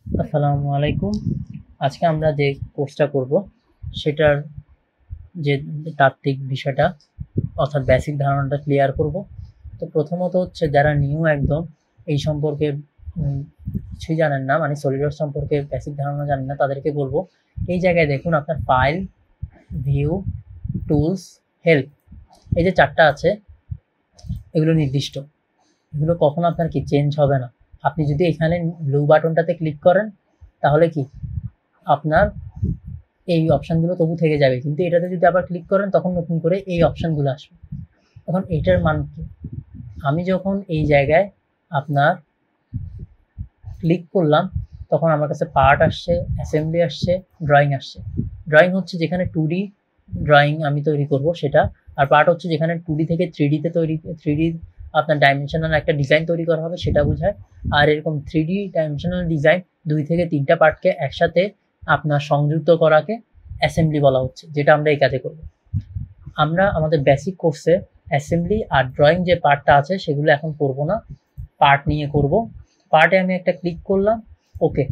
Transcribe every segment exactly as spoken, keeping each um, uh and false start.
আসসালামু আলাইকুম। আজকে আমরা যে কোর্সটা করব সেটার যে তাত্ত্বিক বিষয়টা অর্থাৎ বেসিক ধারণাটা ক্লিয়ার করব। তো প্রথমত হচ্ছে যারা নিউ একদম এই সম্পর্কে উম, কিছুই জানেন না, মানে সলিডওয়ার্কস সম্পর্কে বেসিক ধারণা জানেন না, তাদেরকে বলবো এই জায়গায় দেখুন আপনার ফাইল, ভিউ, টুলস, হেল্প, এই যে চারটা আছে এগুলো নির্দিষ্ট। এগুলো কখনো আপনার কি চেঞ্জ হবে না। আপনি যদি এখানে ব্লু বাটনটাতে ক্লিক করেন তাহলে কি আপনার এই অপশানগুলো তবু থেকে যাবে, কিন্তু এটাতে যদি আবার ক্লিক করেন তখন নতুন করে এই অপশানগুলো আসবে। এখন এটার মান কি? আমি যখন এই জায়গায় আপনার ক্লিক করলাম তখন আমার কাছে পার্ট আসছে, অ্যাসেম্বলি আসছে, ড্রয়িং আসছে। ড্রয়িং হচ্ছে যেখানে টু ডি ড্রয়িং আমি তৈরি করব সেটা, আর পার্ট হচ্ছে যেখানে টু ডি থেকে থ্রি ডিতে তৈরি থ্রি ডি আপনার ডাইমেনশনাল একটা ডিজাইন তৈরি করা হবে সেটা বোঝায়। আর এরকম থ্রি ডি ডাইমেনশনাল ডিজাইন দুই থেকে তিনটা পার্টকে একসাথে আপনার সংযুক্ত করাকে অ্যাসেম্বলি বলা হচ্ছে, যেটা আমরা এই কাজে করব। আমরা আমাদের বেসিক কোর্সে অ্যাসেম্বলি আর ড্রয়িং যে পার্টটা আছে সেগুলো এখন করব না, পার্ট নিয়ে করব। পার্টে আমি একটা ক্লিক করলাম, ওকে।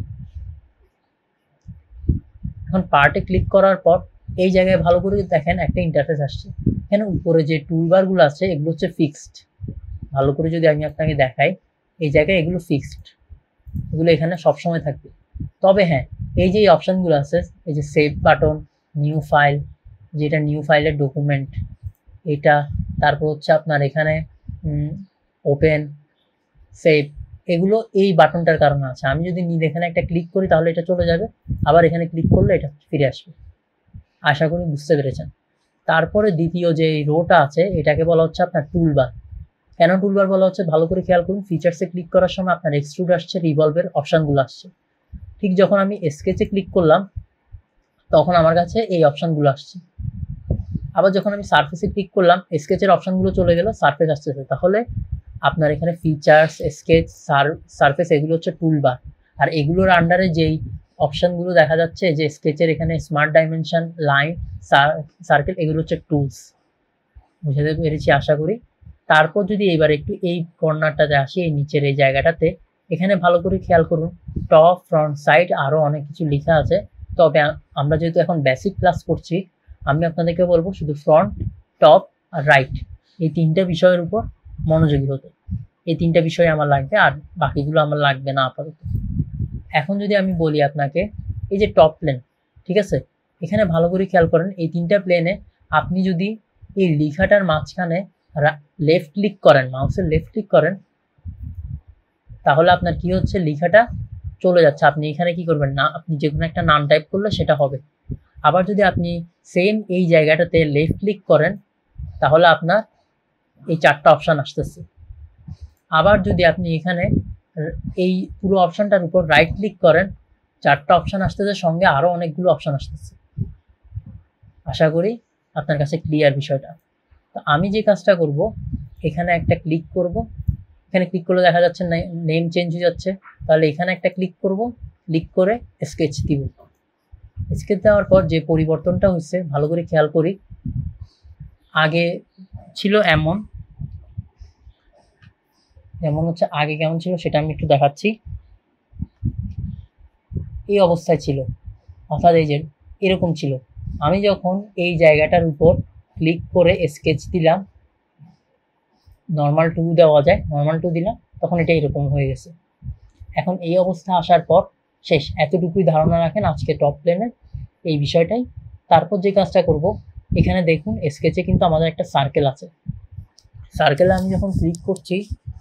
এখন পার্টে ক্লিক করার পর এই জায়গায় ভালো করে দেখেন একটা ইন্টারফেস আসছে। এখানে উপরে যে টুলবারগুলো আছে এগুলো হচ্ছে ফিক্সড। ভালো করে যদি আমি আপনাকে দেখাই, এই জায়গায় এগুলো ফিক্সড, এগুলো এখানে সবসময় থাকবে। তবে হ্যাঁ, এই যে অপশানগুলো আছে, এই যে সেভ বাটন, নিউ ফাইল, যেটা নিউ ফাইলের ডকুমেন্ট এটা, তারপর হচ্ছে আপনার এখানে ওপেন, সেভ, এগুলো এই বাটনটার কারণে আছে। আমি যদি নিলে এখানে একটা ক্লিক করি তাহলে এটা চলে যাবে, আবার এখানে ক্লিক করলে এটা ফিরে আসবে। আশা করি বুঝতে পেরেছেন। তারপরে দ্বিতীয় যে রোটা আছে এটাকে বলা হচ্ছে আপনার টুলবার। কেন টুলবার বলা হচ্ছে ভালো করে খেয়াল করুন। ফিচার্সে ক্লিক করার সময় আপনার এক্সট্রুড আসছে, রিভলভের অপশানগুলো আসছে। ঠিক যখন আমি স্কেচে ক্লিক করলাম তখন আমার কাছে এই অপশানগুলো আসছে। আবার যখন আমি সারফেসে ক্লিক করলাম স্কেচের অপশানগুলো চলে গেল, সারফেস আসতেছে। তাহলে আপনার এখানে ফিচার্স, স্কেচ, সারফেস এগুলো হচ্ছে টুলবার। আর এগুলোর আন্ডারে যেই অপশানগুলো দেখা যাচ্ছে, যে স্কেচের এখানে স্মার্ট ডাইমেনশন, লাইন, সার্কেল, এগুলো হচ্ছে টুলস। বুঝাতে পেরেছি আশা করি। তারপর যদি এবার একটু এই কর্নারটাতে আসি, এই নিচের এই জায়গাটাতে, এখানে ভালো করে খেয়াল করুন টপ, ফ্রন্ট, সাইড, আরও অনেক কিছু লেখা আছে। তবে আমরা যেহেতু এখন বেসিক ক্লাস করছি, আমি আপনাদেরকে বলবো শুধু ফ্রন্ট, টপ আর রাইট, এই তিনটা বিষয়ের উপর মনোযোগী হতে। এই তিনটা বিষয় আমার লাগবে, আর বাকিগুলো আমার লাগবে না আপাতত। এখন যদি আমি বলি আপনাকে, এই যে টপ প্লেন, ঠিক আছে, এখানে ভালো করে খেয়াল করেন এই তিনটা প্লেনে আপনি যদি এই লেখাটার মাঝখানে লেফট ক্লিক করেন, মাউসের লেফট ক্লিক করেন, তাহলে আপনার কি হচ্ছে, লেখাটা চলে যাচ্ছে। আপনি এখানে কি করবেন না, আপনি যে কোনো একটা নাম টাইপ করলে সেটা হবে। আবার যদি আপনি সেম এই জায়গাটাতে লেফট ক্লিক করেন তাহলে আপনার এই চারটা অপশান আসতেছে। আবার যদি আপনি এখানে এই পুরো অপশানটার উপর রাইট ক্লিক করেন, চারটা অপশান আসতেছে, সঙ্গে আরও অনেকগুলো অপশান আসতেছে। আশা করি আপনার কাছে ক্লিয়ার বিষয়টা। তো আমি যে কাজটা করব, এখানে একটা ক্লিক করব, এখানে ক্লিক করলে দেখা যাচ্ছে নেম চেঞ্জ হয়ে যাচ্ছে। তাহলে এখানে একটা ক্লিক করব, ক্লিক করে স্কেচ দিব। স্কেচ দেওয়ার পর যে পরিবর্তনটা হচ্ছে ভালো করে খেয়াল করি। আগে ছিল এমন, যেমন হচ্ছে আগে কেমন ছিল সেটা আমি একটু দেখাচ্ছি। এই অবস্থায় ছিল, অর্থাৎ এই যে এরকম ছিল। আমি যখন এই জায়গাটার উপর ক্লিক করে স্কেচ দিলাম, নর্মাল টু দেওয়া যায়, নর্মাল টু দিলাম, তখন এটা এরকম হয়ে গেছে। এখন এই অবস্থা আসার পর শেষ, এতটুকুই ধারণা রাখেন আজকে টপ প্লেনের এই বিষয়টাই। তারপর যে কাজটা করব, এখানে দেখুন স্কেচে কিন্তু আমাদের একটা সার্কেল আছে। সার্কেলে আমি যখন ক্লিক করছি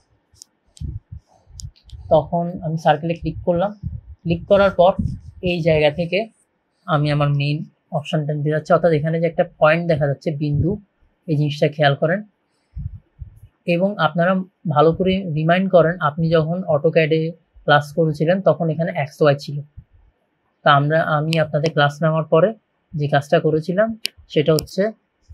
তখন আমি সার্কেলে ক্লিক করলাম, ক্লিক করার পর এই জায়গা থেকে আমি আমার মেইন অপশানটা দিতে যাচ্ছি, অর্থাৎ এখানে যে একটা পয়েন্ট দেখা যাচ্ছে বিন্দু, এই জিনিসটা খেয়াল করেন। এবং আপনারা ভালো করে রিমাইন্ড করেন, আপনি যখন অটোক্যাডে ক্লাস করেছিলেন তখন এখানে এক্স ওয়াই ছিল। তা আমরা আমি আপনাদের ক্লাস নেওয়ার পরে যে কাজটা করেছিলাম সেটা হচ্ছে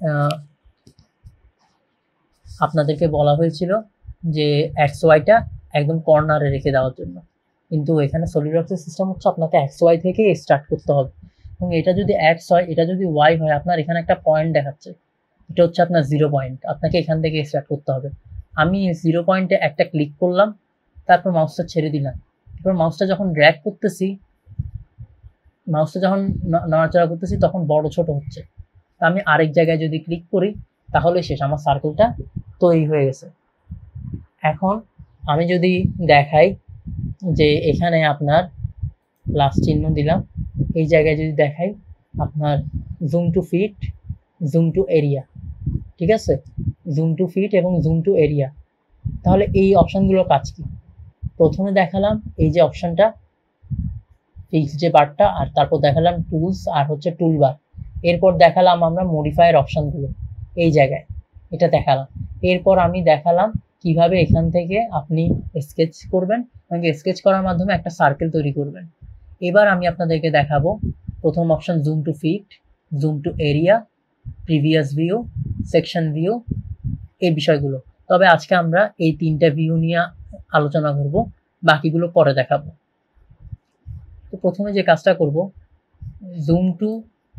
আপনাদেরকে বলা হয়েছিল যে এক্স ওয়াইটা একদম কর্নারে রেখে দেওয়ার জন্য, কিন্তু এখানে সলিডওয়ার্কসের সিস্টেম হচ্ছে আপনাকে এক্স ওয়াই থেকে স্টার্ট করতে হবে। এবং এটা যদি এক্স হয়, এটা যদি ওয়াই হয়, আপনার এখানে একটা পয়েন্ট দেখাচ্ছে, এটা হচ্ছে আপনার জিরো পয়েন্ট, আপনাকে এখান থেকে স্টার্ট করতে হবে। আমি জিরো পয়েন্টে একটা ক্লিক করলাম, তারপর মাউসটা ছেড়ে দিলাম, এবার মাউসটা যখন ড্র্যাগ করতেছি, মাউসটা যখন নড়াচড়া করতেছি তখন বড় ছোট হচ্ছে। আমি আরেক জায়গায় যদি ক্লিক করি তাহলে শেষ, আমার সার্কেলটা তৈরি হয়ে গেছে। এখন আমি যদি দেখাই যে এখানে আপনার প্লাস চিহ্ন দিলাম, এই জায়গায় যদি দেখাই আপনার zoom to fit, zoom to area, ঠিক আছে, জুম টু ফিট এবং জুম টু এরিয়া। তাহলে এই অপশানগুলোর কাজ কি? প্রথমে দেখালাম এই যে অপশানটা ফিক্স যে বারটা, আর তারপর দেখালাম টুলস আর হচ্ছে টুল বার। এরপর দেখালাম আমরা মডিফায়ার অপশানগুলো, এই জায়গায় এটা দেখালাম। এরপর আমি দেখালাম কিভাবে এখান থেকে আপনি স্কেচ করবেন, মানে স্কেচ করার মাধ্যমে একটা সার্কেল তৈরি করবেন। এবার আমি আপনাদেরকে দেখাবো প্রথম option zoom to fit, zoom to area, previous view, section view, এই বিষয়গুলো। তবে আজকে আমরা এই তিনটা ভিউ নিয়ে আলোচনা করব, বাকিগুলো পরে দেখাবো। তো প্রথমে যে কাজটা করব, জুম টু,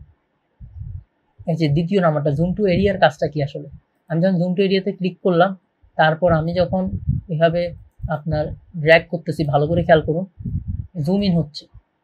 এই যে দ্বিতীয় নাম্বারটা জুম টু এরিয়ার কাজটা কি আসলে, আমি যখন জুম টু এরিয়াতে ক্লিক করলাম, তারপর আমি যখন এভাবে আপনার ড্র্যাগ করতেছি, ভালো করে খেয়াল করুন, জুম ইন হচ্ছে।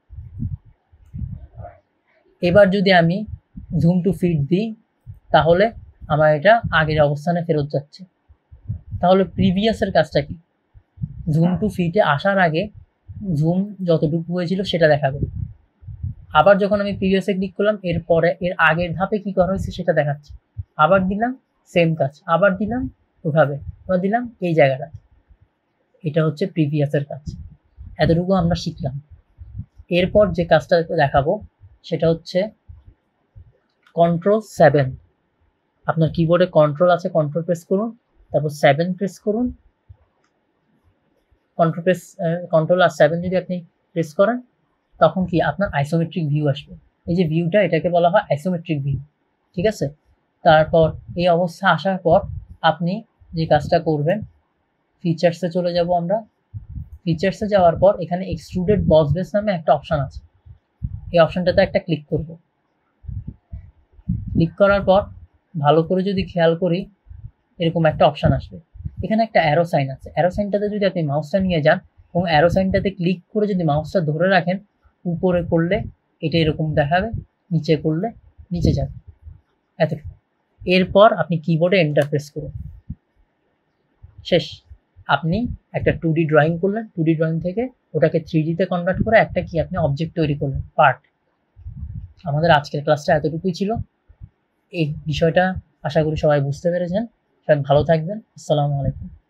এবার যদি আমি জুম টু ফিট দিই তাহলে আমার এটা আগের অবস্থানে ফেরত যাচ্ছে। তাহলে প্রিভিয়াসের কাজটা কি? জুম টু ফিটে আসার আগে জুম যতটুকু হয়েছিল সেটা দেখাবে। আবার যখন আমি প্রিভিয়াসে ক্লিক করলাম, এরপরে এর আগের ধাপে কি করা হয়েছে সেটা দেখাচ্ছে। আবার দিলাম সেম কাজ, আবার দিলাম ওভাবে, আবার দিলাম এই জায়গাটা। এটা হচ্ছে প্রিভিয়াসের কাজ। এতটুকু আমরা শিখলাম। এরপর যে কাজটা দেখাবো সেটা হচ্ছে কন্ট্রোল সেভেন। আপনার কিবোর্ডে কন্ট্রোল আছে, কন্ট্রোল প্রেস করুন, তারপর সেভেন প্রেস করুন। কন্ট্রোল প্রেস কন্ট্রোল আর সেভেন যদি আপনি প্রেস করেন তখন কি আপনার আইসোমেট্রিক ভিউ আসবে। এই যে ভিউটা, এটাকে বলা হয় আইসোমেট্রিক ভিউ, ঠিক আছে। তারপর এই অবস্থা আসার পর আপনি যে কাজটা করবেন, ফিচার্সে চলে যাব আমরা। ফিচার্সে যাওয়ার পর এখানে এক্সট্রুডেড বস বেস নামে একটা অপশান আছে, এই অপশানটাতে একটা ক্লিক করব। ক্লিক করার পর ভালো করে যদি খেয়াল করি এরকম একটা অপশান আসবে। এখানে একটা অ্যারো সাইন আছে, অ্যারো সাইনটাতে যদি আপনি মাউসটা নিয়ে যান এবং অ্যারো সাইনটাতে ক্লিক করে যদি মাউসটা ধরে রাখেন, উপরে করলে এটা এরকম দেখাবে, নিচে করলে নিচে যাবে, এতটুকু। এরপর আপনি কিবোর্ডে এন্টার প্রেস করুন, শেষ। আপনি একটা টু ডি ড্রয়িং করলেন, টু ডি ড্রয়িং থেকে ওটাকে থ্রি ডিতে কনভার্ট করে একটা কি আপনি অবজেক্ট তৈরি করলেন, পার্ট। আমাদের আজকের ক্লাসটা এতটুকুই ছিল। এই বিষয়টা আশা করি সবাই বুঝতে পেরেছেন। সবাই ভালো থাকবেন। আসসালামু আলাইকুম।